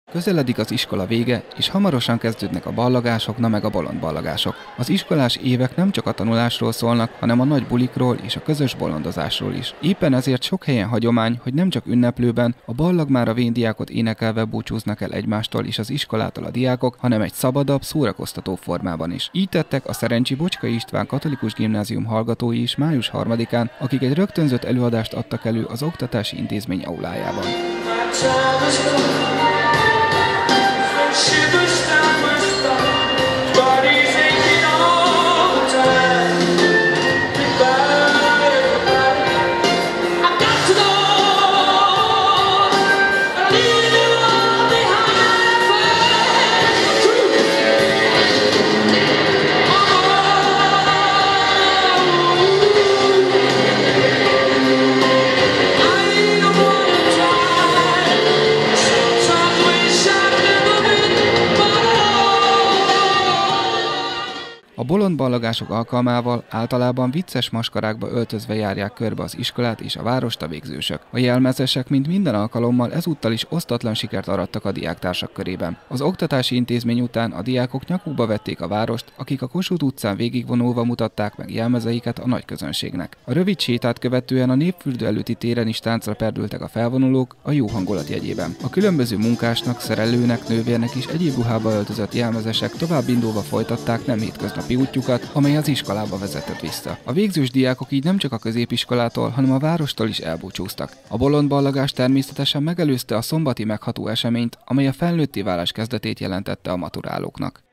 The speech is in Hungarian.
Közeledik az iskola vége, és hamarosan kezdődnek a ballagások, na meg a bolondballagások. Az iskolás évek nem csak a tanulásról szólnak, hanem a nagy bulikról és a közös bolondozásról is. Éppen ezért sok helyen hagyomány, hogy nem csak ünneplőben, a ballag már a véndiákot énekelve búcsúznak el egymástól és az iskolától a diákok, hanem egy szabadabb, szórakoztató formában is. Így tettek a Szerencsi Bocskai István Katolikus Gimnázium hallgatói is május 3-án, akik egy rögtönzött előadást adtak elő az oktatási intézmény aulájában. A bolondballagások alkalmával általában vicces maskarákba öltözve járják körbe az iskolát és a várost a végzősök. A jelmezesek, mint minden alkalommal, ezúttal is osztatlan sikert arattak a diáktársak körében. Az oktatási intézmény után a diákok nyakukba vették a várost, akik a Kossuth utcán végigvonulva mutatták meg jelmezeiket a nagy közönségnek. A rövid sétát követően a Népfürdő előtti téren is táncra perdültek a felvonulók a jó hangulat jegyében. A különböző munkásnak, szerelőnek, nővérnek és egyéb ruhába öltözött jelmezesek tovább indulva folytatták nem hétköznapi útjukat, amely az iskolába vezetett vissza. A végzős diákok így nem csak a középiskolától, hanem a várostól is elbúcsúztak. A bolondballagás természetesen megelőzte a szombati megható eseményt, amely a felnőtté válás kezdetét jelentette a maturálóknak.